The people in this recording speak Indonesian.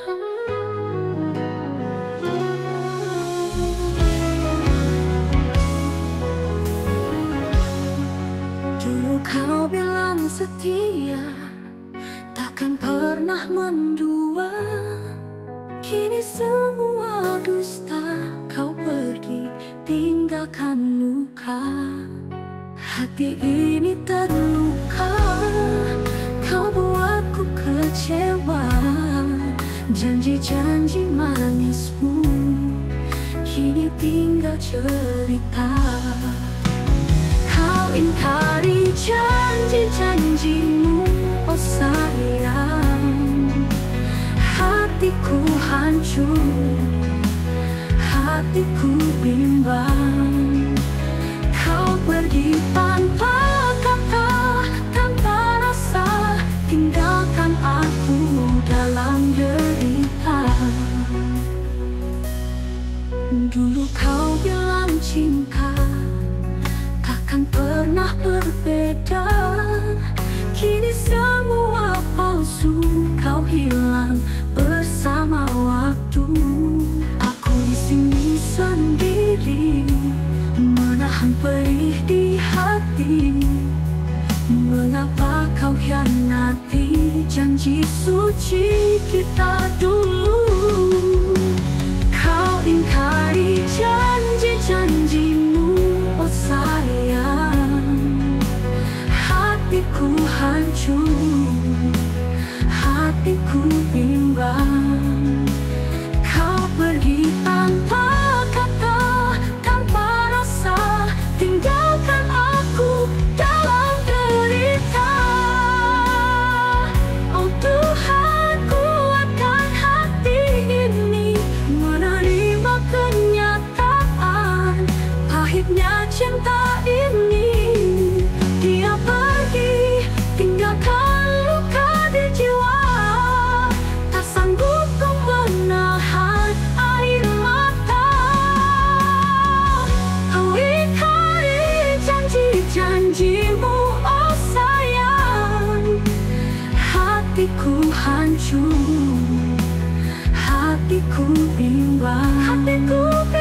Dulu kau bilang setia, takkan pernah mendua. Kini semua dusta, kau pergi tinggalkan luka. Hati ini terluka, kau buatku kecewa. Janji-janji manismu kini tinggal cerita. Kau ingkari janji-janjimu, oh sayang. Hatiku hancur, hatiku bimbang. Kau pergi tanpa kata, tanpa rasa, tinggalkan aku dalam derita. Dulu kau bilang cinta takkan pernah berbeda. Kini semua palsu, kau hilang bersama waktu. Aku di sini sendiri, menahan perih di hati. Mengapa kau hianati janji suci kita dulu? Kau ingkari janji-janjimu, oh sayang. Hatiku hancur, hatiku bimbang. Kau pergi tanpa kata, tanpa rasa, tinggalkan aku dalam derita. Oh Tuhan, kuatkan hati ini menerima kenyataan pahitnya cinta ini. Dia pergi tinggalkan luka di jiwa. Tak sanggup kau menahan air mata. Kau ingkari janji-janjimu, oh sayang. Hatiku hancur, hatiku bimbang.